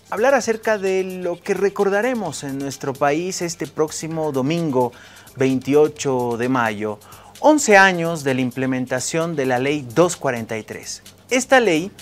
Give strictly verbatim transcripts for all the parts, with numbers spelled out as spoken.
hablar acerca de lo que recordaremos en nuestro país este próximo domingo veintiocho de mayo, once años de la implementación de la ley doscientos cuarenta y tres. Esta ley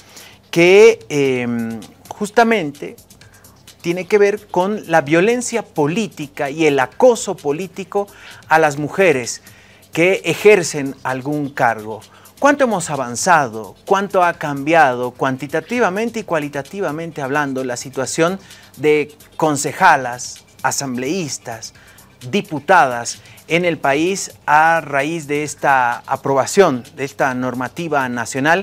que eh, justamente tiene que ver con la violencia política y el acoso político a las mujeres que ejercen algún cargo. ¿Cuánto hemos avanzado? ¿Cuánto ha cambiado cuantitativamente y cualitativamente hablando la situación de concejalas, asambleístas, diputadas en el país a raíz de esta aprobación, de esta normativa nacional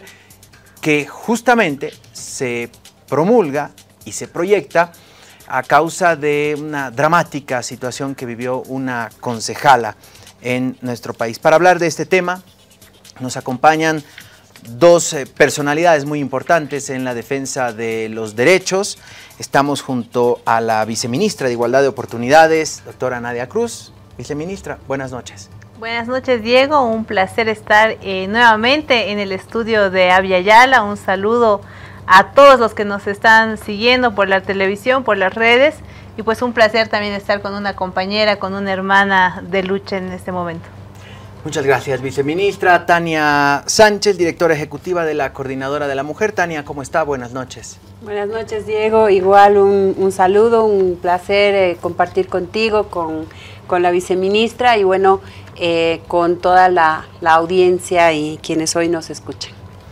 que justamente se promulga y se proyecta a causa de una dramática situación que vivió una concejala en nuestro país? Para hablar de este tema nos acompañan dos eh, personalidades muy importantes en la defensa de los derechos. Estamos junto a la viceministra de Igualdad de Oportunidades, doctora Nadia Cruz. Viceministra, buenas noches. Buenas noches, Diego. Un placer estar eh, nuevamente en el estudio de Abya Yala. Un saludo a todos los que nos están siguiendo por la televisión, por las redes. Y pues un placer también estar con una compañera, con una hermana de lucha en este momento. Muchas gracias, viceministra. Tania Sánchez, directora ejecutiva de la Coordinadora de la Mujer. Tania, ¿cómo está? Buenas noches. Buenas noches, Diego. Igual un, un saludo, un placer eh, compartir contigo, con, con la viceministra y bueno, eh, con toda la, la audiencia y quienes hoy nos escuchan.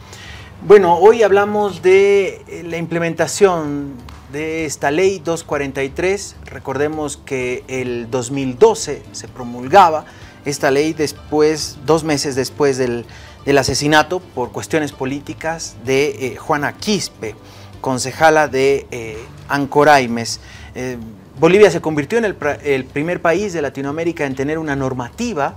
Bueno, hoy hablamos de la implementación de esta ley doscientos cuarenta y tres. Recordemos que el dos mil doce se promulgaba esta ley después, dos meses después del, del asesinato por cuestiones políticas de eh, Juana Quispe, concejala de eh, Ancoraimes. Eh, Bolivia se convirtió en el, el primer país de Latinoamérica en tener una normativa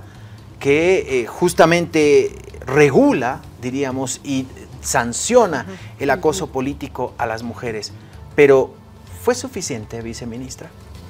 que eh, justamente regula, diríamos, y sanciona el acoso político a las mujeres. Pero, ¿fue suficiente, viceministra?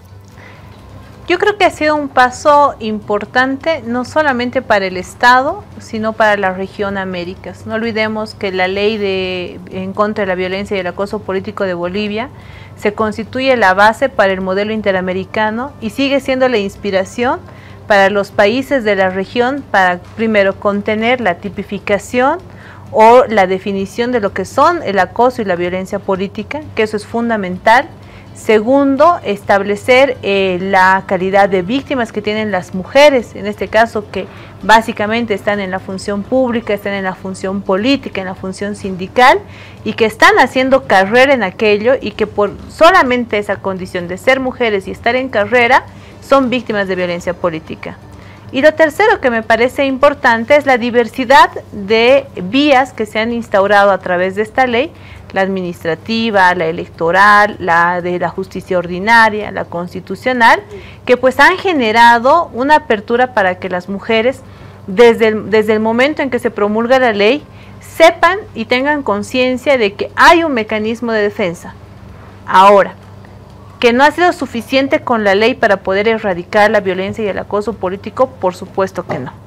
Yo creo que ha sido un paso importante, no solamente para el Estado, sino para la región Américas. No olvidemos que la ley de, en contra de la violencia y el acoso político de Bolivia se constituye la base para el modelo interamericano y sigue siendo la inspiración para los países de la región para, primero, contener la tipificación o la definición de lo que son el acoso y la violencia política, que eso es fundamental. Segundo, establecer eh, la calidad de víctimas que tienen las mujeres, en este caso que básicamente están en la función pública, están en la función política, en la función sindical y que están haciendo carrera en aquello y que por solamente esa condición de ser mujeres y estar en carrera son víctimas de violencia política. Y lo tercero que me parece importante es la diversidad de vías que se han instaurado a través de esta ley, la administrativa, la electoral, la de la justicia ordinaria, la constitucional, que pues han generado una apertura para que las mujeres, desde el, desde el momento en que se promulga la ley, sepan y tengan conciencia de que hay un mecanismo de defensa. Ahora, que no ha sido suficiente con la ley para poder erradicar la violencia y el acoso político, por supuesto que no.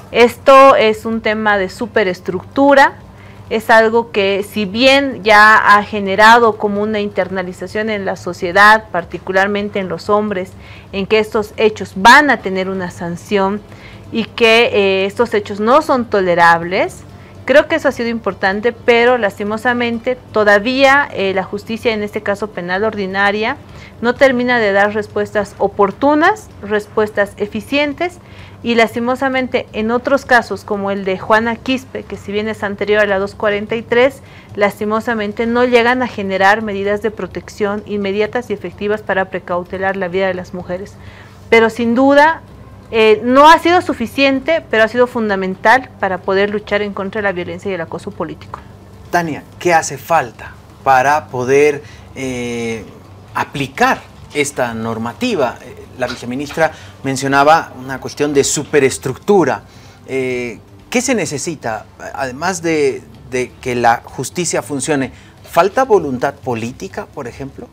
Esto es un tema de superestructura, es algo que si bien ya ha generado como una internalización en la sociedad, particularmente en los hombres, en que estos hechos van a tener una sanción y que eh, estos hechos no son tolerables, creo que eso ha sido importante, pero lastimosamente todavía eh, la justicia, en este caso penal ordinaria, no termina de dar respuestas oportunas, respuestas eficientes, y lastimosamente en otros casos como el de Juana Quispe, que si bien es anterior a la doscientos cuarenta y tres, lastimosamente no llegan a generar medidas de protección inmediatas y efectivas para precautelar la vida de las mujeres. Pero sin duda eh, no ha sido suficiente, pero ha sido fundamental para poder luchar en contra de la violencia y el acoso político. Tania, ¿qué hace falta para poder eh, aplicar esta normativa? La viceministra mencionaba una cuestión de superestructura. Eh, ¿Qué se necesita? Además de, de que la justicia funcione, ¿falta voluntad política, por ejemplo?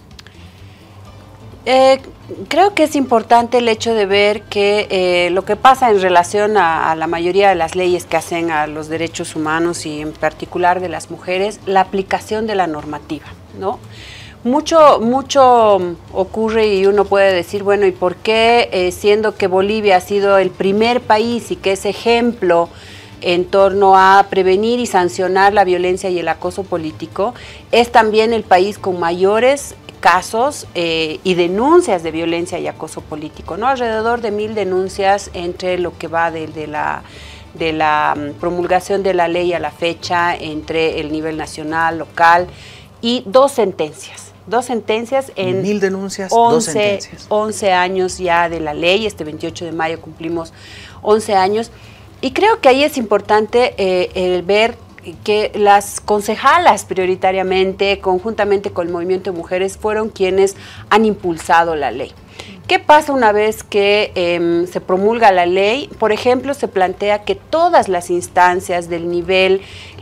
Eh, creo que es importante el hecho de ver que eh, lo que pasa en relación a, a la mayoría de las leyes que hacen a los derechos humanos y en particular de las mujeres, la aplicación de la normativa, ¿no? Mucho, mucho ocurre y uno puede decir, bueno, ¿y por qué, eh, siendo que Bolivia ha sido el primer país y que es ejemplo en torno a prevenir y sancionar la violencia y el acoso político, es también el país con mayores casos eh, y denuncias de violencia y acoso político, ¿no? Alrededor de mil denuncias entre lo que va de, de la... de la promulgación de la ley a la fecha, entre el nivel nacional, local, y dos sentencias. Dos sentencias en mil denuncias, once, dos sentencias. once años ya de la ley. Este veintiocho de mayo cumplimos once años. Y creo que ahí es importante eh, el ver que las concejalas prioritariamente, conjuntamente con el movimiento de mujeres, fueron quienes han impulsado la ley. ¿Qué pasa una vez que eh, se promulga la ley? Por ejemplo, se plantea que todas las instancias del nivel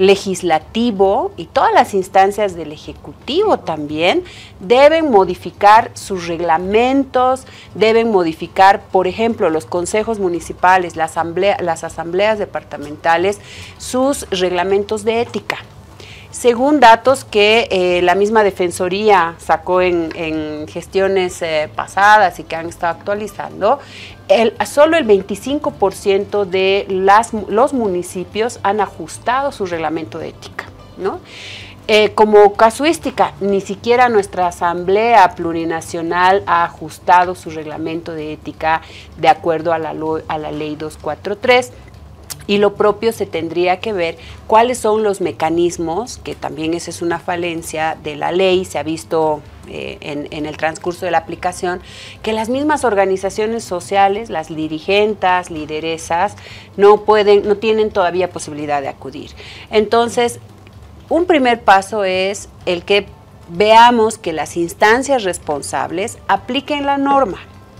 legislativo y todas las instancias del ejecutivo también deben modificar sus reglamentos, deben modificar, por ejemplo, los consejos municipales, la asamblea, las asambleas departamentales, sus reglamentos de ética. Según datos que eh, la misma Defensoría sacó en, en gestiones eh, pasadas y que han estado actualizando, el, solo el veinticinco por ciento de las, los municipios han ajustado su reglamento de ética, ¿no? Eh, como casuística, ni siquiera nuestra Asamblea Plurinacional ha ajustado su reglamento de ética de acuerdo a la, a la ley doscientos cuarenta y tres. Y lo propio se tendría que ver cuáles son los mecanismos, que también esa es una falencia de la ley, se ha visto eh, en, en el transcurso de la aplicación, que las mismas organizaciones sociales, las dirigentes, lideresas, no pueden, no tienen todavía posibilidad de acudir. Entonces, un primer paso es el que veamos que las instancias responsables apliquen la norma.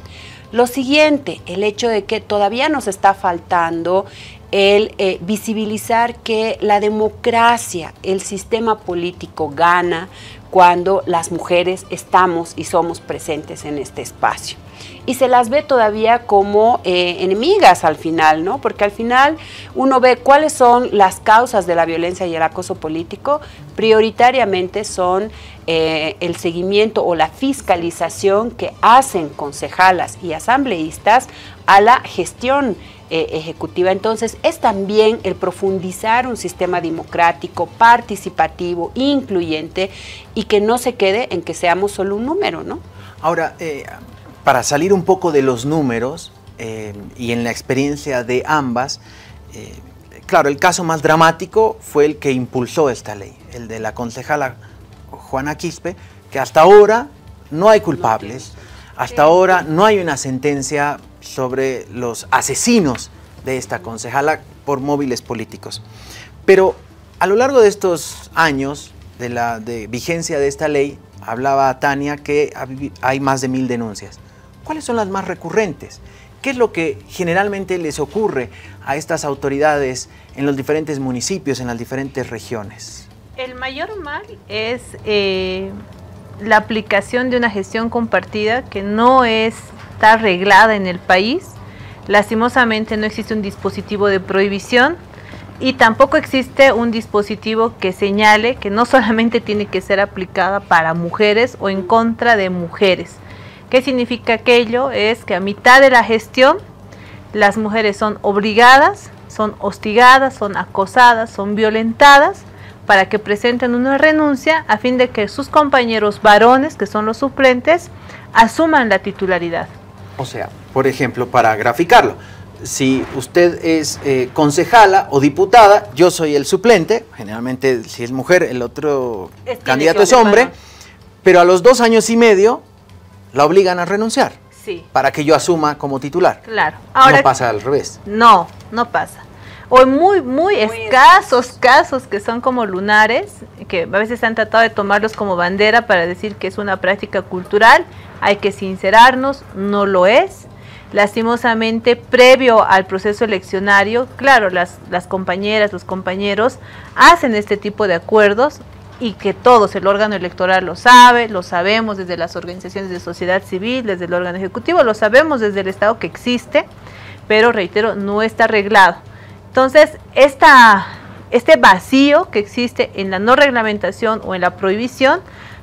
Lo siguiente, el hecho de que todavía nos está faltando el eh, visibilizar que la democracia, el sistema político gana cuando las mujeres estamos y somos presentes en este espacio. Y se las ve todavía como eh, enemigas al final, ¿no? Porque al final uno ve cuáles son las causas de la violencia y el acoso político, prioritariamente son eh, el seguimiento o la fiscalización que hacen concejalas y asambleístas a la gestión eh, ejecutiva. Entonces es también el profundizar un sistema democrático, participativo, incluyente y que no se quede en que seamos solo un número, ¿no? Ahora, eh, para salir un poco de los números eh, y en la experiencia de ambas, eh, claro, el caso más dramático fue el que impulsó esta ley, el de la concejala Juana Quispe, que hasta ahora no hay culpables, hasta ahora no hay una sentencia sobre los asesinos de esta concejala por móviles políticos. Pero a lo largo de estos años de la de vigencia de esta ley, hablaba Tania que hay más de mil denuncias. ¿Cuáles son las más recurrentes? ¿Qué es lo que generalmente les ocurre a estas autoridades en los diferentes municipios, en las diferentes regiones? El mayor mal es eh, la aplicación de una gestión compartida que no está arreglada en el país. Lastimosamente no existe un dispositivo de prohibición y tampoco existe un dispositivo que señale que no solamente tiene que ser aplicada para mujeres o en contra de mujeres. ¿Qué significa aquello? Es que a mitad de la gestión las mujeres son obligadas, son hostigadas, son acosadas, son violentadas para que presenten una renuncia a fin de que sus compañeros varones, que son los suplentes, asuman la titularidad. O sea, por ejemplo, para graficarlo, si usted es eh, concejala o diputada, yo soy el suplente, generalmente si es mujer, el otro es candidato es hombre, varón. Pero a los dos años y medio la obligan a renunciar, sí, para que yo asuma como titular. Claro. Ahora, no pasa al revés. No, no pasa. O en muy, muy, muy escasos es. casos que son como lunares, que a veces han tratado de tomarlos como bandera para decir que es una práctica cultural, hay que sincerarnos, no lo es. Lastimosamente, previo al proceso eleccionario, claro, las, las compañeras, los compañeros hacen este tipo de acuerdos, y que todos, el órgano electoral lo sabe, lo sabemos desde las organizaciones de sociedad civil, desde el órgano ejecutivo, lo sabemos desde el Estado que existe, pero reitero, no está arreglado. Entonces, esta, este vacío que existe en la no reglamentación o en la prohibición,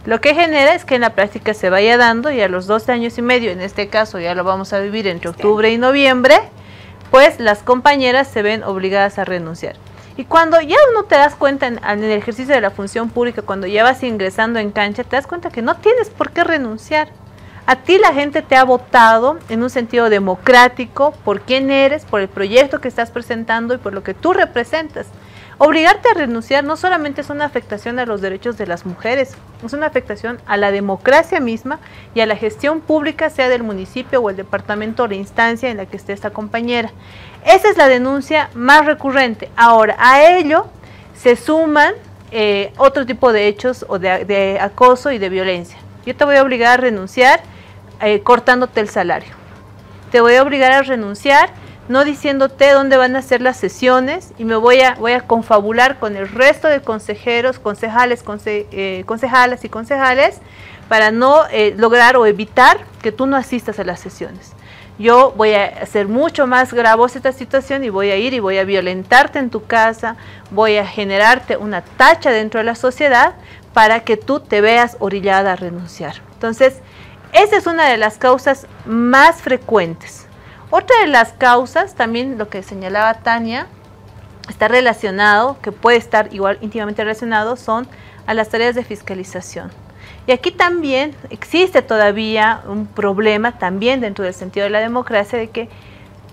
Lo que genera es que en la práctica se vaya dando y a los doce años y medio, en este caso ya lo vamos a vivir entre octubre y noviembre, pues las compañeras se ven obligadas a renunciar. Y cuando ya uno te das cuenta en, en el ejercicio de la función pública, cuando ya vas ingresando en cancha, te das cuenta que no tienes por qué renunciar. A ti la gente te ha votado en un sentido democrático por quién eres, por el proyecto que estás presentando y por lo que tú representas. Obligarte a renunciar no solamente es una afectación a los derechos de las mujeres, es una afectación a la democracia misma y a la gestión pública, sea del municipio o el departamento o la instancia en la que esté esta compañera. Esa es la denuncia más recurrente. Ahora, a ello se suman eh, otro tipo de hechos o de, de acoso y de violencia. Yo te voy a obligar a renunciar eh, cortándote el salario. Te voy a obligar a renunciar no diciéndote dónde van a ser las sesiones y me voy a, voy a confabular con el resto de consejeros, concejales, conce, eh, concejalas y concejales para no eh, lograr o evitar que tú no asistas a las sesiones. Yo voy a hacer mucho más gravosa esta situación y voy a ir y voy a violentarte en tu casa, voy a generarte una tacha dentro de la sociedad para que tú te veas orillada a renunciar. Entonces, esa es una de las causas más frecuentes. Otra de las causas, también lo que señalaba Tania, está relacionado, que puede estar igual íntimamente relacionado, son a las tareas de fiscalización. Y aquí también existe todavía un problema, también dentro del sentido de la democracia, de que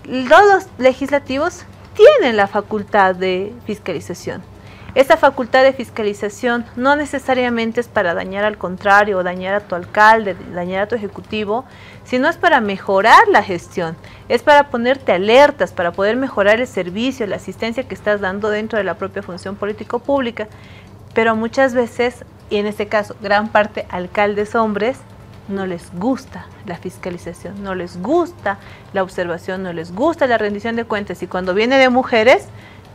los legislativos tienen la facultad de fiscalización. Esta facultad de fiscalización no necesariamente es para dañar al contrario, o dañar a tu alcalde, dañar a tu ejecutivo, sino es para mejorar la gestión, es para ponerte alertas, para poder mejorar el servicio, la asistencia que estás dando dentro de la propia función político-pública. Pero muchas veces, y en este caso gran parte alcaldes hombres, no les gusta la fiscalización, no les gusta la observación, no les gusta la rendición de cuentas, y cuando viene de mujeres,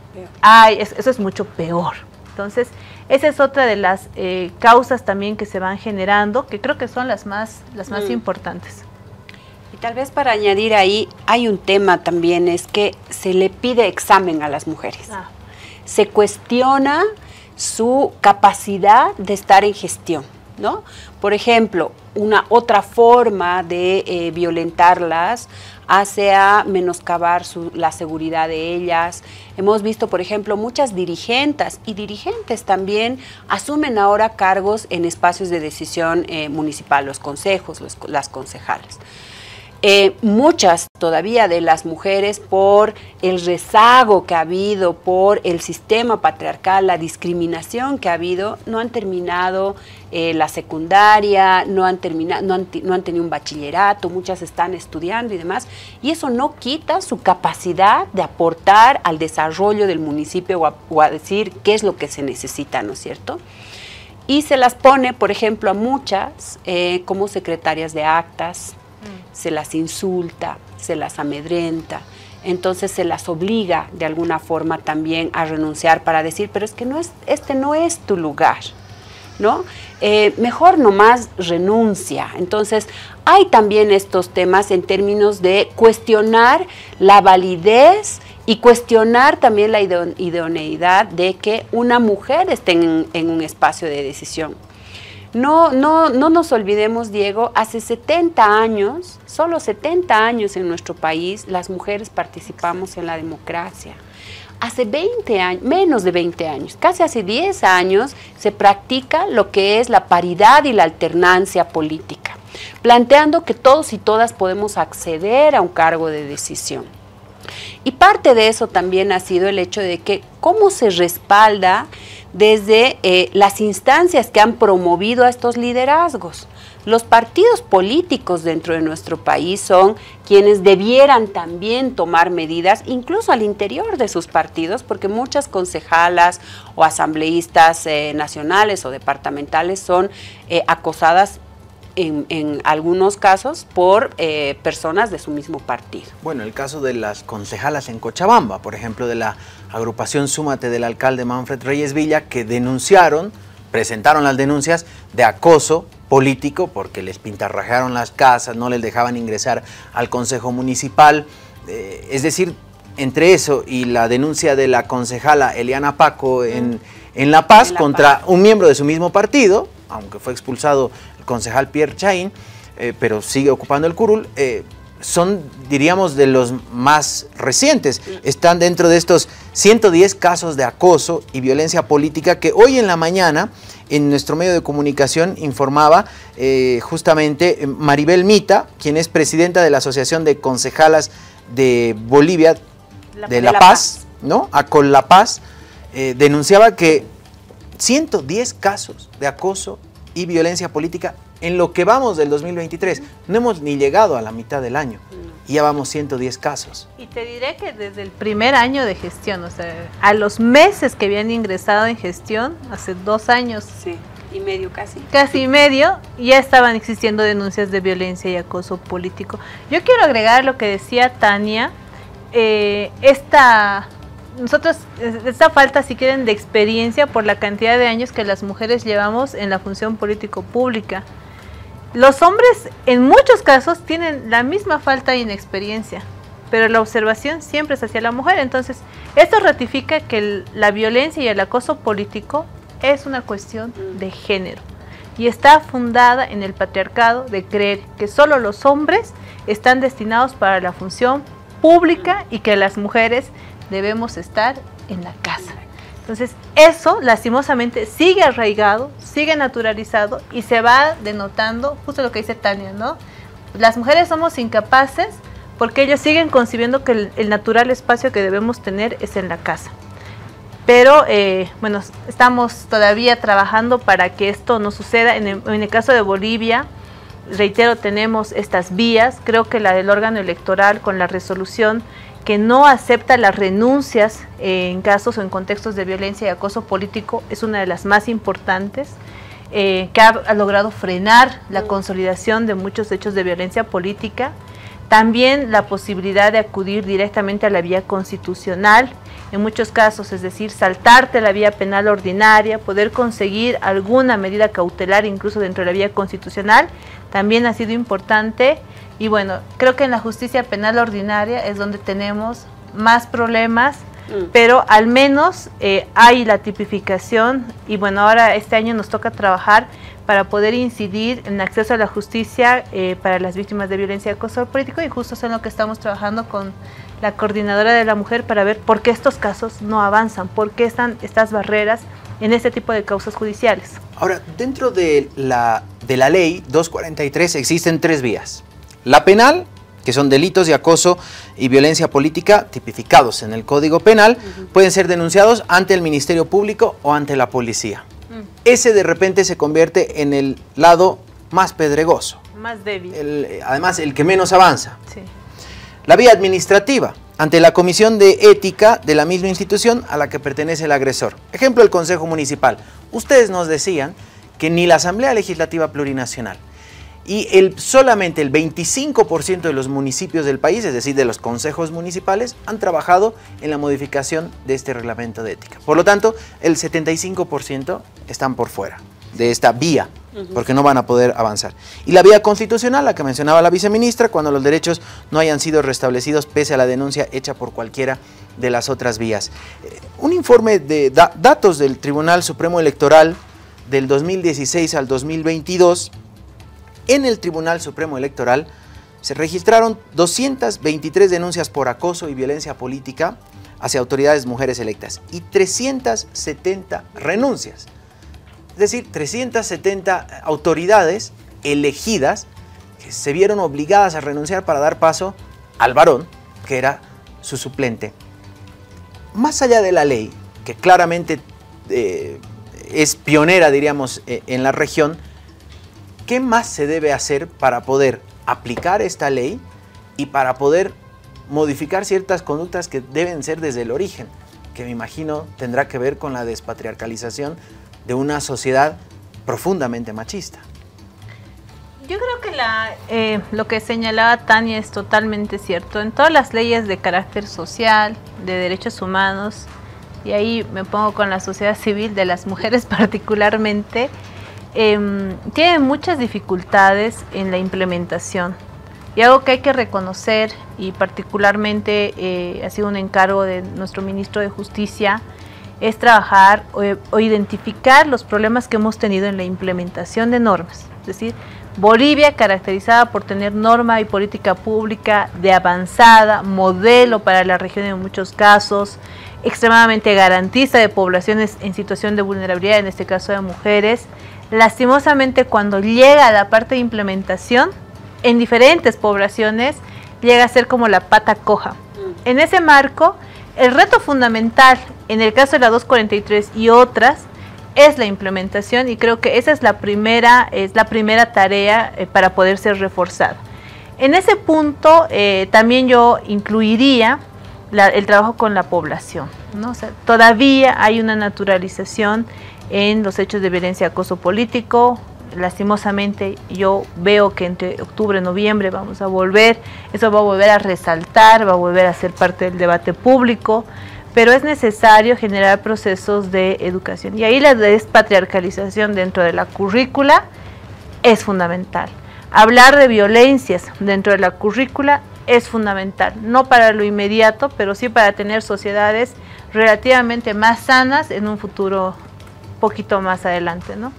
ay, eso es mucho peor. Entonces, esa es otra de las eh, causas también que se van generando, que creo que son las más, las más mm. importantes. Y tal vez para añadir ahí, hay un tema también, es que se le pide examen a las mujeres. Ah. Se cuestiona su capacidad de estar en gestión, ¿no? Por ejemplo, una otra forma de eh, violentarlas hace a menoscabar su, la seguridad de ellas. Hemos visto, por ejemplo, muchas dirigentes y dirigentes también asumen ahora cargos en espacios de decisión eh, municipal, los consejos, los, las concejales. Eh, muchas todavía de las mujeres, por el rezago que ha habido, por el sistema patriarcal, la discriminación que ha habido, no han terminado eh, la secundaria, no han, terminado, no, han, no han tenido un bachillerato, muchas están estudiando y demás, y eso no quita su capacidad de aportar al desarrollo del municipio o a, o a decir qué es lo que se necesita, ¿no es cierto? Y se las pone, por ejemplo, a muchas eh, como secretarias de actas, se las insulta, se las amedrenta, entonces se las obliga de alguna forma también a renunciar para decir, pero es que no es, este no es tu lugar, ¿no? Eh, mejor nomás renuncia. Entonces hay también estos temas en términos de cuestionar la validez y cuestionar también la idoneidad de que una mujer esté en, en un espacio de decisión. No, no, no nos olvidemos, Diego, hace setenta años, solo setenta años en nuestro país, las mujeres participamos en la democracia. Hace veinte años, menos de veinte años, casi hace diez años, se practica lo que es la paridad y la alternancia política, planteando que todos y todas podemos acceder a un cargo de decisión. Y parte de eso también ha sido el hecho de que cómo se respalda desde eh, las instancias que han promovido a estos liderazgos. Los partidos políticos dentro de nuestro país son quienes debieran también tomar medidas, incluso al interior de sus partidos, porque muchas concejalas o asambleístas eh, nacionales o departamentales son eh, acosadas En, en algunos casos por eh, personas de su mismo partido. Bueno, el caso de las concejalas en Cochabamba, por ejemplo, de la agrupación Súmate del alcalde Manfred Reyes Villa, que denunciaron, presentaron las denuncias de acoso político porque les pintarrajaron las casas, no les dejaban ingresar al consejo municipal, eh, es decir, entre eso y la denuncia de la concejala Eliana Paco en, en La Paz en La contra Paz. un miembro de su mismo partido, aunque fue expulsado el concejal Pierre Chaín, eh, pero sigue ocupando el curul, eh, son, diríamos, de los más recientes. Están dentro de estos ciento diez casos de acoso y violencia política que hoy en la mañana en nuestro medio de comunicación informaba eh, justamente Maribel Mita, quien es presidenta de la Asociación de Concejalas de Bolivia, la, de, de La, la Paz, Paz, ¿no? Acol La Paz, eh, denunciaba que ciento diez casos de acoso y violencia política en lo que vamos del dos mil veintitrés. No hemos ni llegado a la mitad del año y ya vamos ciento diez casos. Y te diré que desde el primer año de gestión, o sea, a los meses que habían ingresado en gestión, hace dos años. Sí, y medio casi. Casi medio, ya estaban existiendo denuncias de violencia y acoso político. Yo quiero agregar lo que decía Tania, eh, esta... Nosotros, esta falta, si quieren, de experiencia por la cantidad de años que las mujeres llevamos en la función político-pública. Los hombres, en muchos casos, tienen la misma falta de inexperiencia, pero la observación siempre es hacia la mujer. Entonces, esto ratifica que el, la violencia y el acoso político es una cuestión de género y está fundada en el patriarcado de creer que solo los hombres están destinados para la función pública y que las mujeres debemos estar en la casa. Entonces, eso lastimosamente sigue arraigado, sigue naturalizado y se va denotando justo lo que dice Tania, ¿no? Las mujeres somos incapaces porque ellos siguen concibiendo que el, el natural espacio que debemos tener es en la casa. Pero, eh, bueno, estamos todavía trabajando para que esto no suceda. En el, en el caso de Bolivia, reitero, tenemos estas vías. Creo que la del órgano electoral con la resolución que no acepta las renuncias eh, en casos o en contextos de violencia y acoso político es una de las más importantes, eh, que ha, ha logrado frenar la consolidación de muchos hechos de violencia política. También la posibilidad de acudir directamente a la vía constitucional, en muchos casos, es decir, saltarte la vía penal ordinaria, poder conseguir alguna medida cautelar incluso dentro de la vía constitucional, también ha sido importante. Y bueno, creo que en la justicia penal ordinaria es donde tenemos más problemas, mm. pero al menos eh, hay la tipificación y bueno, ahora este año nos toca trabajar para poder incidir en acceso a la justicia eh, para las víctimas de violencia y acoso político, y justo es en lo que estamos trabajando con la coordinadora de la mujer para ver por qué estos casos no avanzan, por qué están estas barreras en este tipo de causas judiciales. Ahora, dentro de la, de la ley doscientos cuarenta y tres existen tres vías. La penal, que son delitos de acoso y violencia política tipificados en el Código Penal, uh-huh. pueden ser denunciados ante el Ministerio Público o ante la policía. Uh-huh. Ese de repente se convierte en el lado más pedregoso. Más débil. El, además, el que menos avanza. Sí. La vía administrativa, ante la Comisión de Ética de la misma institución a la que pertenece el agresor. Ejemplo, el Consejo Municipal. Ustedes nos decían que ni la Asamblea Legislativa Plurinacional y el, solamente el veinticinco por ciento de los municipios del país, es decir, de los consejos municipales, han trabajado en la modificación de este reglamento de ética. Por lo tanto, el setenta y cinco por ciento están por fuera de esta vía, porque no van a poder avanzar. Y la vía constitucional, la que mencionaba la viceministra, cuando los derechos no hayan sido restablecidos pese a la denuncia hecha por cualquiera de las otras vías. Eh, un informe de da, datos del Tribunal Supremo Electoral del dos mil dieciséis al dos mil veintidós, en el Tribunal Supremo Electoral se registraron doscientas veintitrés denuncias por acoso y violencia política hacia autoridades mujeres electas y trescientas setenta renuncias. Es decir, trescientas setenta autoridades elegidas que se vieron obligadas a renunciar para dar paso al varón, que era su suplente. Más allá de la ley, que claramente eh, es pionera, diríamos, eh, en la región, ¿qué más se debe hacer para poder aplicar esta ley y para poder modificar ciertas conductas que deben ser desde el origen, que me imagino tendrá que ver con la despatriarcalización de una sociedad profundamente machista? Yo creo que la, eh, lo que señalaba Tania es totalmente cierto. En todas las leyes de carácter social, de derechos humanos, y ahí me pongo con la sociedad civil, de las mujeres particularmente, eh, tienen muchas dificultades en la implementación. Y algo que hay que reconocer, y particularmente eh, ha sido un encargo de nuestro ministro de Justicia, es trabajar o, o identificar los problemas que hemos tenido en la implementación de normas. Es decir, Bolivia, caracterizada por tener norma y política pública de avanzada, modelo para la región en muchos casos, extremadamente garantista de poblaciones en situación de vulnerabilidad, en este caso de mujeres. Lastimosamente, cuando llega a la parte de implementación, en diferentes poblaciones, llega a ser como la pata coja. En ese marco, el reto fundamental, en el caso de la dos cuarenta y tres y otras, es la implementación, y creo que esa es la primera, es la primera tarea eh, para poder ser reforzada. En ese punto, eh, también yo incluiría la, el trabajo con la población, ¿no? O sea, todavía hay una naturalización en los hechos de violencia y acoso político. Lastimosamente, yo veo que entre octubre y noviembre vamos a volver, eso va a volver a resaltar, va a volver a ser parte del debate público, pero es necesario generar procesos de educación. Y ahí la despatriarcalización dentro de la currícula es fundamental. Hablar de violencias dentro de la currícula es fundamental, no para lo inmediato, pero sí para tener sociedades relativamente más sanas en un futuro poquito más adelante, ¿no?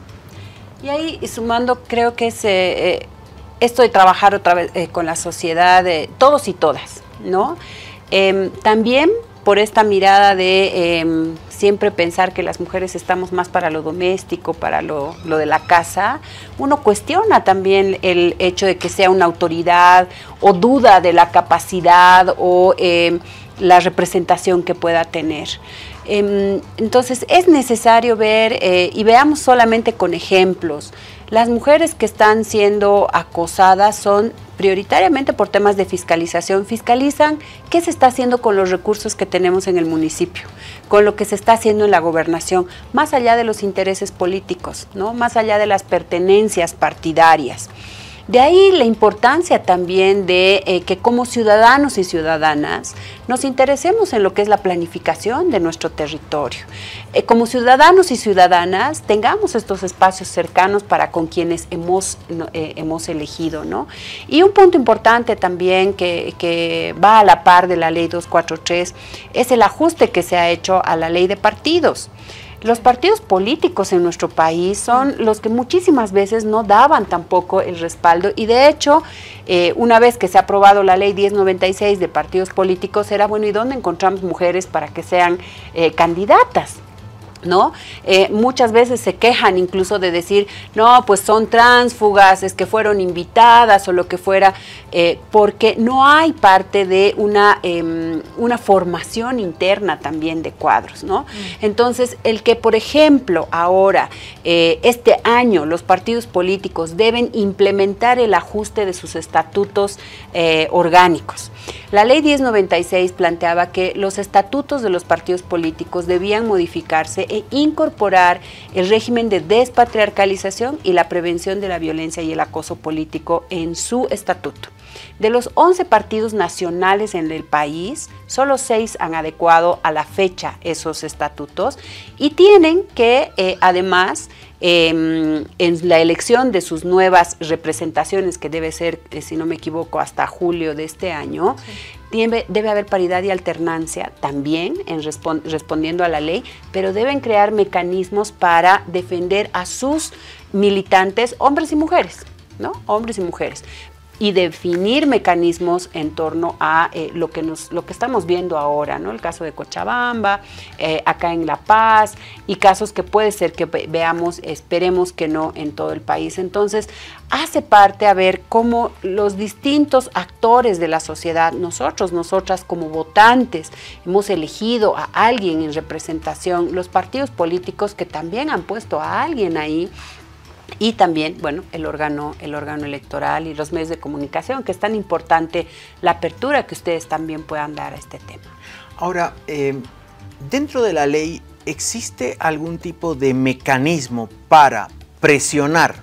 Y ahí, sumando, creo que es eh, esto de trabajar otra vez eh, con la sociedad, eh, todos y todas, ¿no? Eh, también por esta mirada de eh, siempre pensar que las mujeres estamos más para lo doméstico, para lo, lo de la casa, uno cuestiona también el hecho de que sea una autoridad o duda de la capacidad o eh, la representación que pueda tener. Eh, entonces es necesario ver eh, y veamos solamente con ejemplos. Las mujeres que están siendo acosadas son prioritariamente por temas de fiscalización. Fiscalizan qué se está haciendo con los recursos que tenemos en el municipio, con lo que se está haciendo en la gobernación, más allá de los intereses políticos, ¿no? Más allá de las pertenencias partidarias. De ahí la importancia también de eh, que como ciudadanos y ciudadanas nos interesemos en lo que es la planificación de nuestro territorio. Eh, como ciudadanos y ciudadanas tengamos estos espacios cercanos para con quienes hemos, eh, hemos elegido, ¿no? Y un punto importante también que, que va a la par de la ley doscientos cuarenta y tres es el ajuste que se ha hecho a la ley de partidos. Los partidos políticos en nuestro país son los que muchísimas veces no daban tampoco el respaldo y de hecho, eh, una vez que se ha aprobado la ley diez noventa y seis de partidos políticos, era bueno, ¿y dónde encontramos mujeres para que sean eh, candidatas? ¿No? Eh, muchas veces se quejan incluso de decir, no, pues son tránsfugas, es que fueron invitadas o lo que fuera, eh, porque no hay parte de una, eh, una formación interna también de cuadros, ¿no? Mm. Entonces, el que, por ejemplo, ahora, eh, este año, los partidos políticos deben implementar el ajuste de sus estatutos eh, orgánicos. La ley diez noventa y seis planteaba que los estatutos de los partidos políticos debían modificarse e incorporar el régimen de despatriarcalización y la prevención de la violencia y el acoso político en su estatuto. De los once partidos nacionales en el país, solo seis han adecuado a la fecha esos estatutos y tienen que, eh, además, eh, en la elección de sus nuevas representaciones, que debe ser, eh, si no me equivoco, hasta julio de este año, sí. debe, debe haber paridad y alternancia también en respon- respondiendo a la ley, pero deben crear mecanismos para defender a sus militantes, hombres y mujeres, ¿no? Hombres y mujeres. Y definir mecanismos en torno a eh, lo que nos, lo que estamos viendo ahora, ¿no? El caso de Cochabamba, eh, acá en La Paz, y casos que puede ser que veamos, esperemos que no, en todo el país. Entonces, hace parte a ver cómo los distintos actores de la sociedad, nosotros, nosotras como votantes, hemos elegido a alguien en representación, los partidos políticos que también han puesto a alguien ahí, y también, bueno, el órgano, el órgano electoral y los medios de comunicación, que es tan importante la apertura que ustedes también puedan dar a este tema. Ahora, eh, dentro de la ley, ¿existe algún tipo de mecanismo para presionar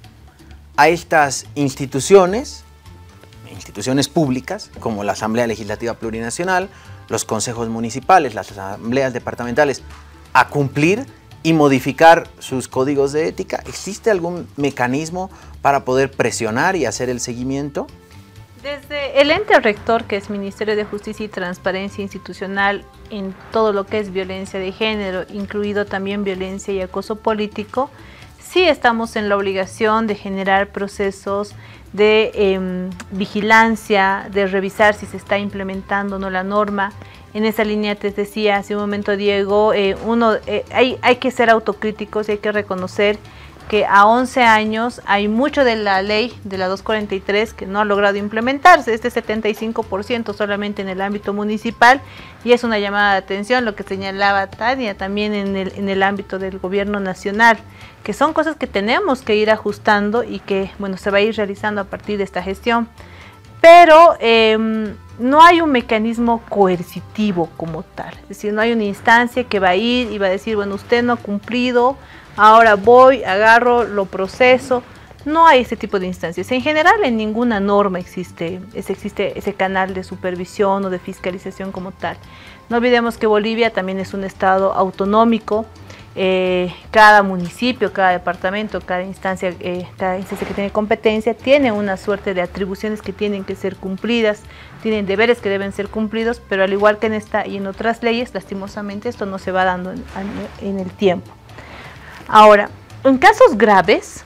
a estas instituciones, instituciones públicas, como la Asamblea Legislativa Plurinacional, los consejos municipales, las asambleas departamentales, a cumplir y modificar sus códigos de ética? ¿Existe algún mecanismo para poder presionar y hacer el seguimiento? Desde el ente rector, que es Ministerio de Justicia y Transparencia Institucional en todo lo que es violencia de género, incluido también violencia y acoso político, sí estamos en la obligación de generar procesos de eh, vigilancia, de revisar si se está implementando o no la norma. En esa línea te decía hace un momento, Diego, eh, uno, eh, hay, hay que ser autocríticos y hay que reconocer que a once años hay mucho de la ley de la doscientos cuarenta y tres que no ha logrado implementarse, este setenta y cinco por ciento solamente en el ámbito municipal, y es una llamada de atención lo que señalaba Tania también en el, en el ámbito del gobierno nacional, que son cosas que tenemos que ir ajustando y que bueno se va a ir realizando a partir de esta gestión, pero eh, no hay un mecanismo coercitivo como tal, es decir, no hay una instancia que va a ir y va a decir, bueno, usted no ha cumplido, ahora voy, agarro, lo proceso. No hay ese tipo de instancias. En general, en ninguna norma existe ese, existe ese canal de supervisión o de fiscalización como tal. No olvidemos que Bolivia también es un estado autonómico. Eh, cada municipio, cada departamento, cada instancia, eh, cada instancia que tiene competencia tiene una suerte de atribuciones que tienen que ser cumplidas, tienen deberes que deben ser cumplidos, pero al igual que en esta y en otras leyes, lastimosamente esto no se va dando en, en el tiempo. Ahora, en casos graves,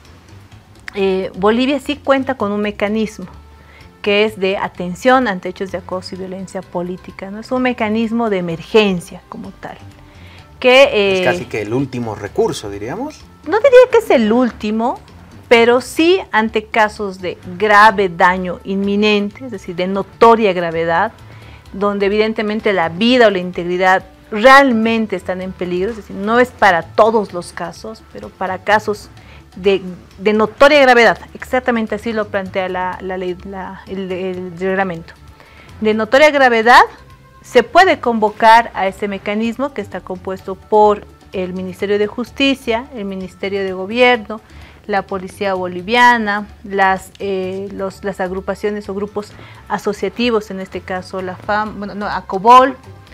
eh, Bolivia sí cuenta con un mecanismo que es de atención ante hechos de acoso y violencia política, ¿no? Es un mecanismo de emergencia como tal. Que, eh, es casi que el último recurso, diríamos. No diría que es el último, pero sí ante casos de grave daño inminente, es decir, de notoria gravedad, donde evidentemente la vida o la integridad realmente están en peligro, es decir, no es para todos los casos, pero para casos de, de notoria gravedad, exactamente así lo plantea la, la ley, la, el, el reglamento. De notoria gravedad se puede convocar a ese mecanismo que está compuesto por el Ministerio de Justicia, el Ministerio de Gobierno, la Policía Boliviana, las, eh, los, las agrupaciones o grupos asociativos, en este caso la FAM, bueno, no, ACOBOL,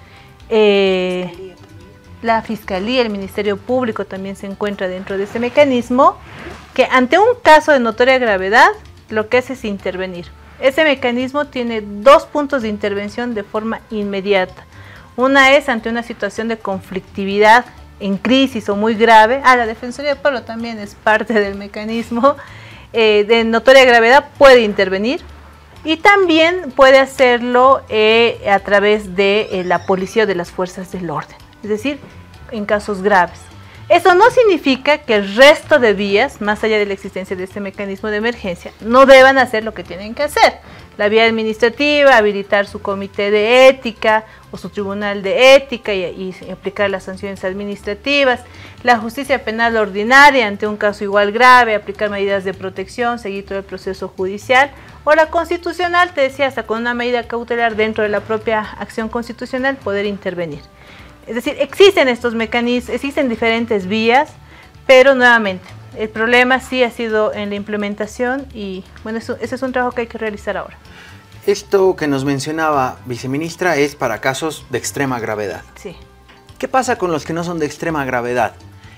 Eh, Fiscalía la Fiscalía, el Ministerio Público también se encuentra dentro de ese mecanismo, que ante un caso de notoria gravedad lo que hace es intervenir. Ese mecanismo tiene dos puntos de intervención de forma inmediata. Una es ante una situación de conflictividad en crisis o muy grave. Ah, la Defensoría del Pueblo también es parte del mecanismo eh, de notoria gravedad, puede intervenir. Y también puede hacerlo eh, a través de eh, la policía o de las fuerzas del orden, es decir, en casos graves. Eso no significa que el resto de vías, más allá de la existencia de este mecanismo de emergencia, no deban hacer lo que tienen que hacer. La vía administrativa, habilitar su comité de ética o su tribunal de ética y, y aplicar las sanciones administrativas. La justicia penal ordinaria, ante un caso igual grave, aplicar medidas de protección, seguir todo el proceso judicial. O la constitucional, te decía, hasta con una medida cautelar dentro de la propia acción constitucional, poder intervenir. Es decir, existen estos mecanismos, existen diferentes vías, pero nuevamente, el problema sí ha sido en la implementación y bueno, eso, ese es un trabajo que hay que realizar ahora. Esto que nos mencionaba, viceministra, es para casos de extrema gravedad. Sí. ¿Qué pasa con los que no son de extrema gravedad?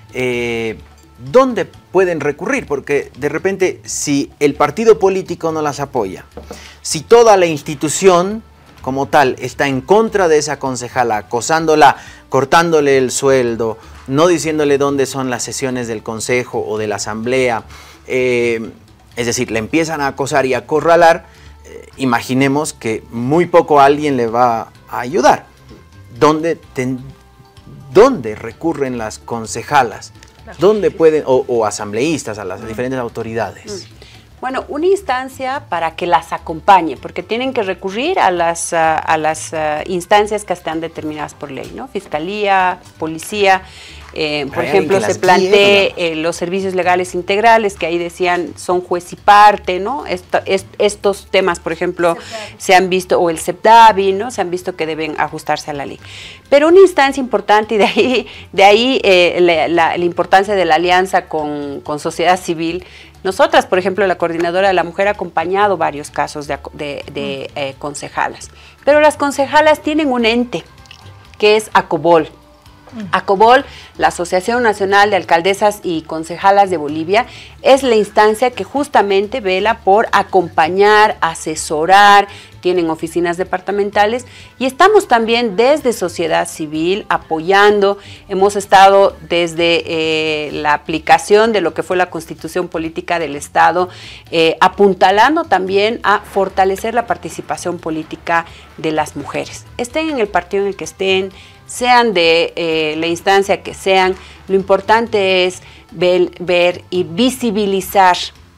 Eh, ¿Dónde pueden recurrir? Porque de repente, si el partido político no las apoya, si toda la institución como tal está en contra de esa concejala, acosándola, cortándole el sueldo, no diciéndole dónde son las sesiones del consejo o de la asamblea, eh, es decir, le empiezan a acosar y a acorralar, eh, imaginemos que muy poco alguien le va a ayudar. ¿Dónde, ten, ¿dónde recurren las concejalas? ¿Dónde pueden, o, o asambleístas, a las diferentes autoridades? Bueno, una instancia para que las acompañe, porque tienen que recurrir a las, uh, a las uh, instancias que están determinadas por ley, ¿no? Fiscalía, policía, eh, por ejemplo, se plantea eh, los servicios legales integrales, que ahí decían son juez y parte, ¿no? Esto, est, estos temas, por ejemplo, se han visto, o el CEPDAVI, ¿no? Se han visto que deben ajustarse a la ley. Pero una instancia importante, y de ahí, de ahí eh, la, la, la importancia de la alianza con, con sociedad civil. Nosotras, por ejemplo, la Coordinadora de la Mujer ha acompañado varios casos de, de, de eh, concejalas, pero las concejalas tienen un ente que es ACOBOL, ACOBOL, la Asociación Nacional de Alcaldesas y Concejalas de Bolivia, es la instancia que justamente vela por acompañar, asesorar, tienen oficinas departamentales y estamos también desde sociedad civil apoyando. Hemos estado desde eh, la aplicación de lo que fue la Constitución Política del Estado, eh, apuntalando también a fortalecer la participación política de las mujeres. Estén en el partido en el que estén, sean de eh, la instancia que sean, lo importante es ver, ver y visibilizar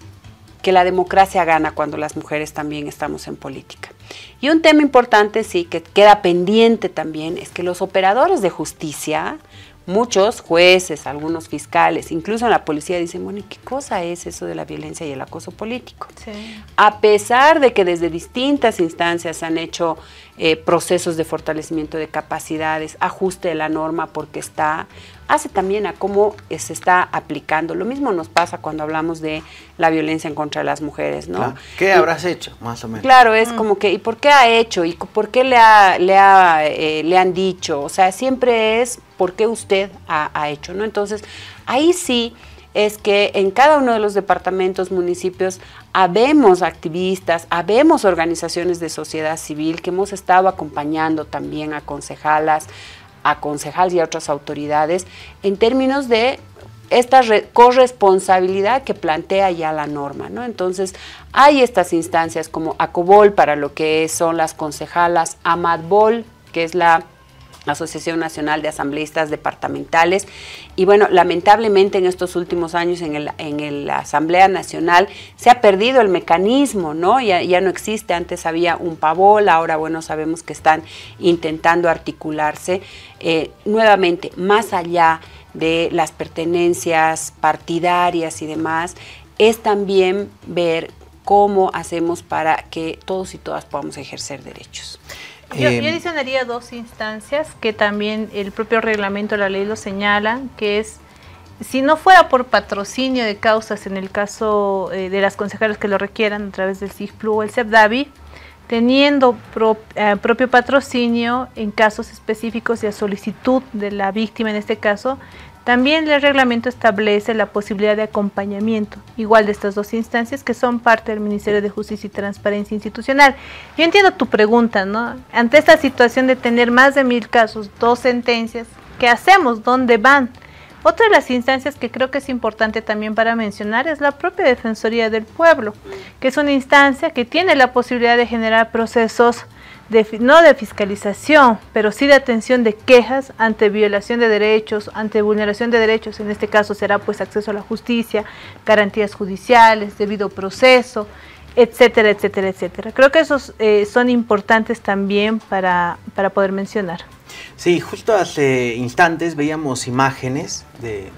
que la democracia gana cuando las mujeres también estamos en política. Y un tema importante, sí, que queda pendiente también, es que los operadores de justicia, muchos jueces, algunos fiscales, incluso en la policía dicen, bueno, ¿qué cosa es eso de la violencia y el acoso político? Sí. A pesar de que desde distintas instancias han hecho eh, procesos de fortalecimiento de capacidades, ajuste de la norma porque está, hace también a cómo se está aplicando. Lo mismo nos pasa cuando hablamos de la violencia en contra de las mujeres, ¿no? Claro. ¿Qué y, habrás hecho, más o menos? Claro, es mm. como que, ¿y por qué ha hecho? ¿Y por qué le, ha, le, ha, eh, le han dicho? O sea, siempre es por qué usted ha, ha hecho, ¿no? Entonces, ahí sí es que en cada uno de los departamentos, municipios, habemos activistas, habemos organizaciones de sociedad civil que hemos estado acompañando también a concejalas, a concejales y a otras autoridades en términos de esta corresponsabilidad que plantea ya la norma, ¿no? Entonces, hay estas instancias como ACOBOL para lo que son las concejalas, AMADBOL, que es la Asociación Nacional de Asambleístas Departamentales, y bueno, lamentablemente en estos últimos años en, el, en el, la Asamblea Nacional se ha perdido el mecanismo, ¿no? Ya, ya no existe, antes había un PABOL, ahora bueno, sabemos que están intentando articularse. Eh, nuevamente, más allá de las pertenencias partidarias y demás, es también ver cómo hacemos para que todos y todas podamos ejercer derechos. Yo, yo adicionaría dos instancias que también el propio reglamento de la ley lo señala, que es, si no fuera por patrocinio de causas, en el caso eh, de las concejalas que lo requieran a través del CIFPLU o el CEPDAVI, teniendo pro, eh, propio patrocinio en casos específicos y a solicitud de la víctima en este caso, también el reglamento establece la posibilidad de acompañamiento, igual de estas dos instancias que son parte del Ministerio de Justicia y Transparencia Institucional. Yo entiendo tu pregunta, ¿no? Ante esta situación de tener más de mil casos, dos sentencias, ¿qué hacemos? ¿Dónde van? Otra de las instancias que creo que es importante también para mencionar es la propia Defensoría del Pueblo, que es una instancia que tiene la posibilidad de generar procesos De, no de fiscalización, pero sí de atención de quejas ante violación de derechos, ante vulneración de derechos, en este caso será pues acceso a la justicia, garantías judiciales, debido proceso, etcétera, etcétera, etcétera. Creo que esos eh, son importantes también para, para poder mencionar. Sí, justo hace instantes veíamos imágenes de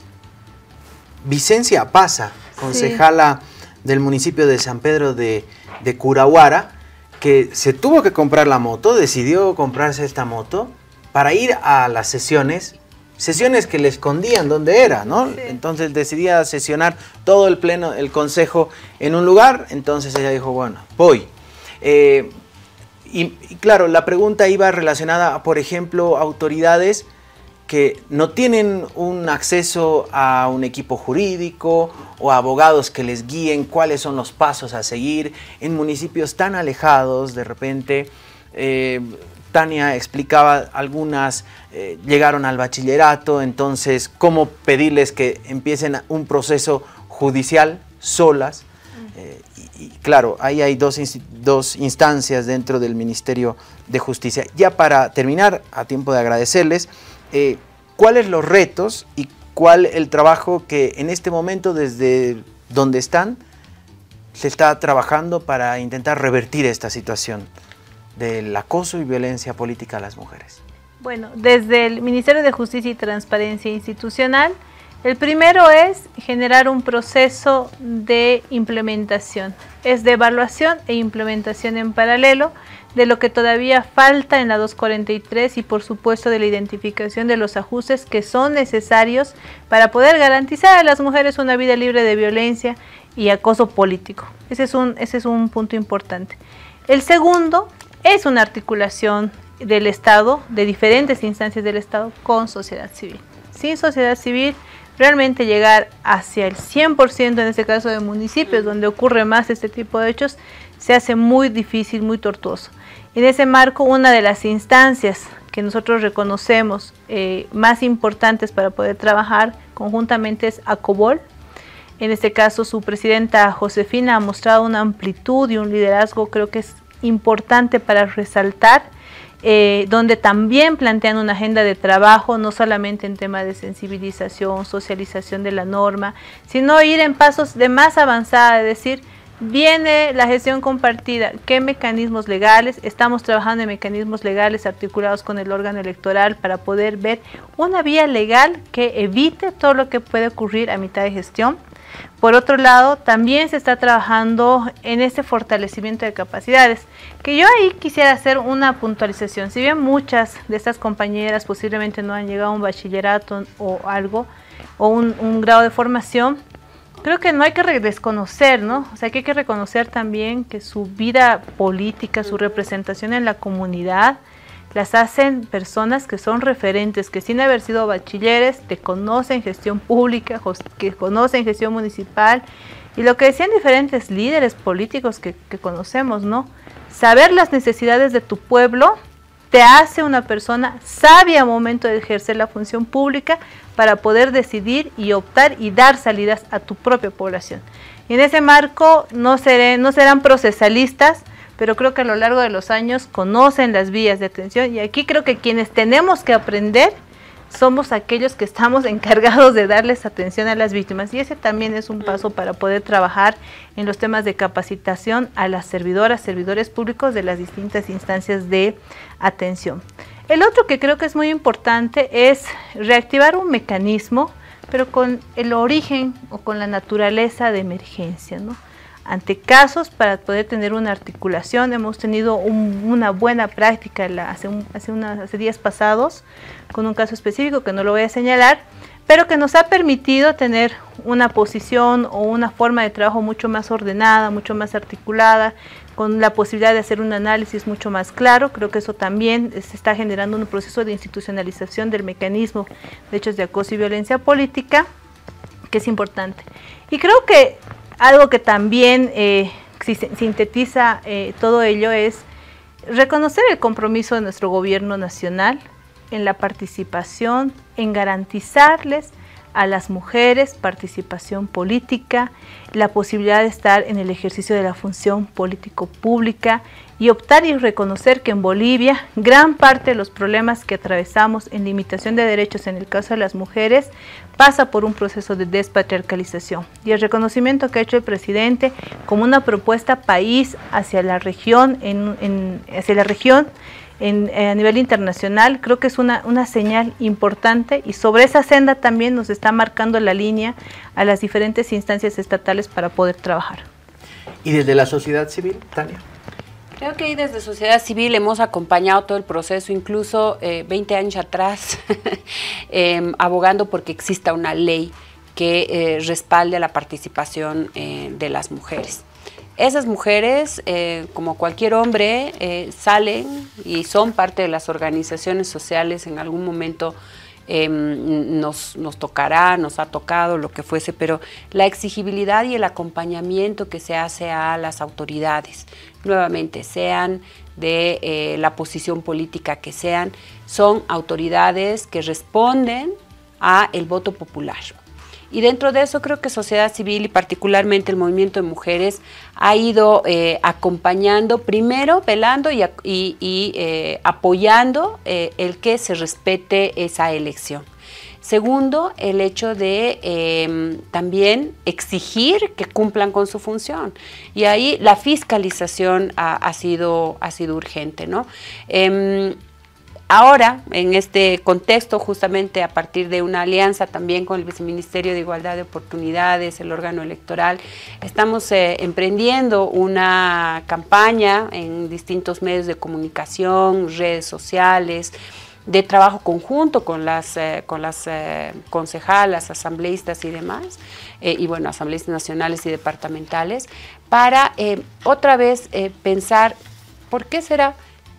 Vicencia Paza, concejala sí. del municipio de San Pedro de, de Curahuara, que se tuvo que comprar la moto, decidió comprarse esta moto para ir a las sesiones, sesiones que le escondían dónde era, ¿no? Sí. Entonces decidía sesionar todo el pleno, el consejo en un lugar, entonces ella dijo, bueno, voy. Eh, y, y claro, la pregunta iba relacionada a, por ejemplo, autoridades que no tienen un acceso a un equipo jurídico o a abogados que les guíen cuáles son los pasos a seguir en municipios tan alejados. De repente, eh, Tania explicaba, algunas eh, llegaron al bachillerato, entonces cómo pedirles que empiecen un proceso judicial solas. Eh, y, y claro, ahí hay dos, dos instancias dentro del Ministerio de Justicia. Ya para terminar, a tiempo de agradecerles, Eh, ¿cuáles los retos y cuál el trabajo que en este momento desde donde están se está trabajando para intentar revertir esta situación del acoso y violencia política a las mujeres? Bueno, desde el Ministerio de Justicia y Transparencia Institucional, el primero es generar un proceso de implementación, es de evaluación e implementación en paralelo de lo que todavía falta en la doscientos cuarenta y tres y por supuesto de la identificación de los ajustes que son necesarios para poder garantizar a las mujeres una vida libre de violencia y acoso político. Ese es un, ese es un punto importante. El segundo es una articulación del Estado, de diferentes instancias del Estado, con sociedad civil. Sin sociedad civil, realmente llegar hacia el cien por ciento, en este caso de municipios, donde ocurre más este tipo de hechos, se hace muy difícil, muy tortuoso. En ese marco, una de las instancias que nosotros reconocemos eh, más importantes para poder trabajar conjuntamente es ACOBOL. En este caso, su presidenta Josefina ha mostrado una amplitud y un liderazgo, creo que es importante para resaltar, eh, donde también plantean una agenda de trabajo, no solamente en tema de sensibilización, socialización de la norma, sino ir en pasos de más avanzada, es decir, viene la gestión compartida, ¿qué mecanismos legales? Estamos trabajando en mecanismos legales articulados con el órgano electoral para poder ver una vía legal que evite todo lo que puede ocurrir a mitad de gestión. Por otro lado, también se está trabajando en este fortalecimiento de capacidades, que yo ahí quisiera hacer una puntualización. Si bien muchas de estas compañeras posiblemente no han llegado a un bachillerato o algo, o un, un grado de formación, creo que no hay que desconocer, ¿no? O sea, que hay que reconocer también que su vida política, su representación en la comunidad, las hacen personas que son referentes, que sin haber sido bachilleres, te conocen gestión pública, que conocen gestión municipal, y lo que decían diferentes líderes políticos que, que conocemos, ¿no? Saber las necesidades de tu pueblo te hace una persona sabia al momento de ejercer la función pública para poder decidir y optar y dar salidas a tu propia población. Y en ese marco no, seré, no serán procesalistas, pero creo que a lo largo de los años conocen las vías de atención, y aquí creo que quienes tenemos que aprender somos aquellos que estamos encargados de darles atención a las víctimas, y ese también es un paso para poder trabajar en los temas de capacitación a las servidoras, servidores públicos de las distintas instancias de atención. El otro que creo que es muy importante es reactivar un mecanismo, pero con el origen o con la naturaleza de emergencia, ¿no? Ante casos, para poder tener una articulación, hemos tenido un, una buena práctica la, hace, un, hace, una, hace días pasados, con un caso específico que no lo voy a señalar, pero que nos ha permitido tener una posición o una forma de trabajo mucho más ordenada, mucho más articulada, con la posibilidad de hacer un análisis mucho más claro. Creo que eso también se está generando un proceso de institucionalización del mecanismo de hechos de acoso y violencia política, que es importante. Y creo que algo que también eh, sintetiza eh, todo ello es reconocer el compromiso de nuestro gobierno nacional en la participación, en garantizarles a las mujeres participación política, la posibilidad de estar en el ejercicio de la función político-pública y optar y reconocer que en Bolivia gran parte de los problemas que atravesamos en limitación de derechos en el caso de las mujeres pasa por un proceso de despatriarcalización, y el reconocimiento que ha hecho el presidente como una propuesta país hacia la región, en, en, hacia la región En, a nivel internacional, creo que es una, una señal importante, y sobre esa senda también nos está marcando la línea a las diferentes instancias estatales para poder trabajar. ¿Y desde la sociedad civil, Tania? Creo que ahí desde sociedad civil hemos acompañado todo el proceso, incluso eh, veinte años atrás, eh, abogando porque exista una ley que eh, respalde la participación eh, de las mujeres. Esas mujeres, eh, como cualquier hombre, eh, salen y son parte de las organizaciones sociales. En algún momento eh, nos, nos tocará, nos ha tocado, lo que fuese, pero la exigibilidad y el acompañamiento que se hace a las autoridades, nuevamente, sean de eh, la posición política que sean, son autoridades que responden a el voto popular. Y dentro de eso creo que sociedad civil y particularmente el movimiento de mujeres ha ido eh, acompañando, primero velando y, y, y eh, apoyando eh, el que se respete esa elección. Segundo, el hecho de eh, también exigir que cumplan con su función. Y ahí la fiscalización ha, ha, sido, ha sido urgente, ¿no? Eh, Ahora, en este contexto, justamente a partir de una alianza también con el Viceministerio de Igualdad de Oportunidades, el órgano electoral, estamos eh, emprendiendo una campaña en distintos medios de comunicación, redes sociales, de trabajo conjunto con las, eh, con las eh, concejalas, asambleístas y demás, eh, y bueno, asambleístas nacionales y departamentales, para eh, otra vez eh, pensar por qué será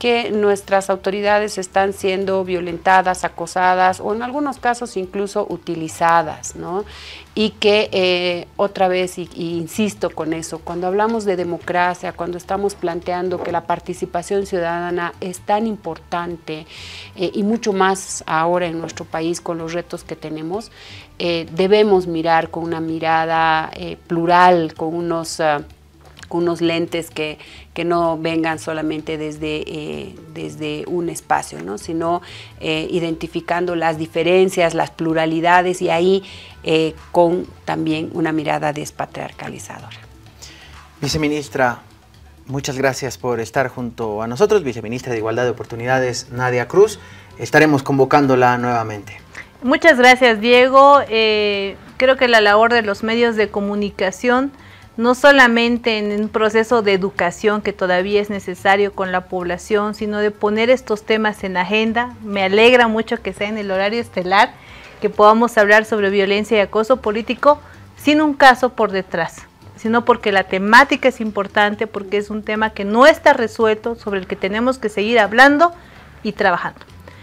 que nuestras autoridades están siendo violentadas, acosadas o en algunos casos incluso utilizadas, ¿no? Y que eh, otra vez, y, y insisto con eso, cuando hablamos de democracia, cuando estamos planteando que la participación ciudadana es tan importante eh, y mucho más ahora en nuestro país con los retos que tenemos, eh, debemos mirar con una mirada eh, plural, con unos... Uh, unos lentes que, que no vengan solamente desde, eh, desde un espacio, ¿no? Sino eh, identificando las diferencias, las pluralidades y ahí eh, con también una mirada despatriarcalizadora. Viceministra, muchas gracias por estar junto a nosotros. Viceministra de Igualdad de Oportunidades, Nadia Cruz. Estaremos convocándola nuevamente. Muchas gracias, Diego. Eh, creo que la labor de los medios de comunicación, no solamente en un proceso de educación que todavía es necesario con la población, sino de poner estos temas en agenda. Me alegra mucho que sea en el horario estelar, que podamos hablar sobre violencia y acoso político sin un caso por detrás, sino porque la temática es importante, porque es un tema que no está resuelto, sobre el que tenemos que seguir hablando y trabajando.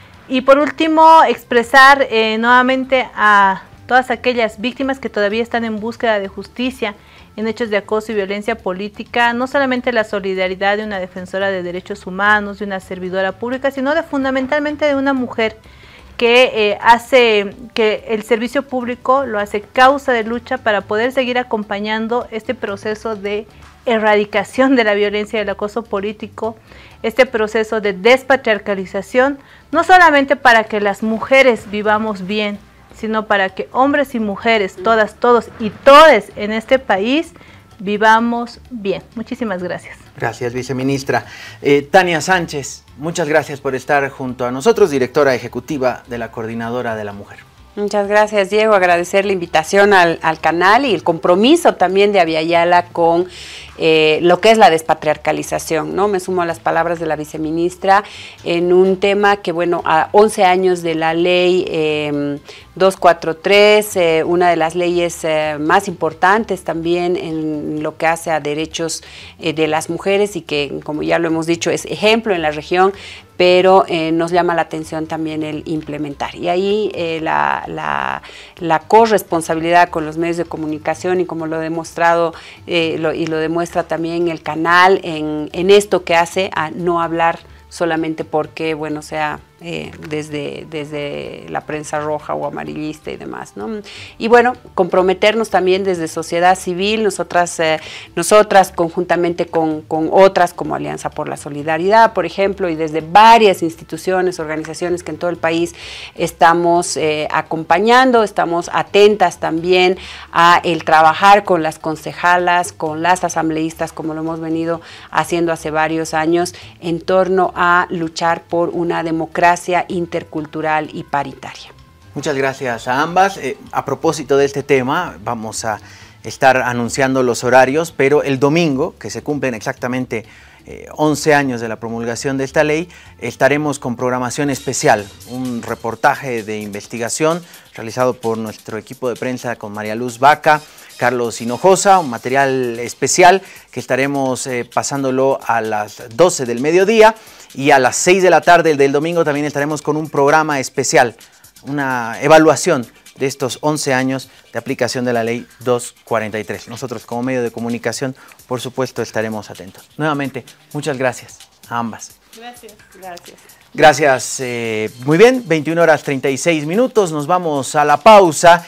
Y por último, expresar eh, nuevamente a todas aquellas víctimas que todavía están en búsqueda de justicia en hechos de acoso y violencia política, no solamente la solidaridad de una defensora de derechos humanos, de una servidora pública, sino de fundamentalmente de una mujer que eh, hace que el servicio público lo hace causa de lucha para poder seguir acompañando este proceso de erradicación de la violencia y el acoso político, este proceso de despatriarcalización, no solamente para que las mujeres vivamos bien, sino para que hombres y mujeres, todas, todos y todes en este país vivamos bien. Muchísimas gracias. Gracias, viceministra. Eh, Tania Sánchez, muchas gracias por estar junto a nosotros, directora ejecutiva de la Coordinadora de la Mujer. Muchas gracias, Diego. Agradecer la invitación al, al canal y el compromiso también de Aviala con eh, lo que es la despatriarcalización, ¿no? Me sumo a las palabras de la viceministra en un tema que, bueno, a once años de la ley eh, doscientos cuarenta y tres, eh, una de las leyes eh, más importantes también en lo que hace a derechos eh, de las mujeres y que, como ya lo hemos dicho, es ejemplo en la región, pero eh, nos llama la atención también el implementar. Y ahí eh, la, la, la corresponsabilidad con los medios de comunicación y como lo ha demostrado eh, lo, y lo demuestra también el canal en, en esto que hace a no hablar solamente porque, bueno, sea eh, desde, desde la prensa roja o amarillista y demás, ¿no? Y bueno, comprometernos también desde sociedad civil, nosotras, eh, nosotras conjuntamente con, con otras como Alianza por la Solidaridad, por ejemplo, y desde varias instituciones, organizaciones que en todo el país estamos eh, acompañando, estamos atentas también a el trabajar con las concejalas, con las asambleístas, como lo hemos venido haciendo hace varios años, en torno a luchar por una democracia intercultural y paritaria. Muchas gracias a ambas. Eh, a propósito de este tema, vamos a estar anunciando los horarios, pero el domingo, que se cumplen exactamente eh, once años de la promulgación de esta ley, estaremos con programación especial, un reportaje de investigación realizado por nuestro equipo de prensa con María Luz Vaca, Carlos Hinojosa, un material especial que estaremos eh, pasándolo a las doce del mediodía y a las seis de la tarde del domingo también estaremos con un programa especial, una evaluación de estos once años de aplicación de la ley doscientos cuarenta y tres. Nosotros como medio de comunicación, por supuesto, estaremos atentos. Nuevamente, muchas gracias a ambas. Gracias. Gracias. Gracias. Eh, muy bien, veintiuna horas treinta y seis minutos, nos vamos a la pausa.